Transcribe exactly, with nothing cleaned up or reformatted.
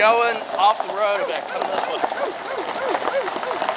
going off the road a bit. Come this way.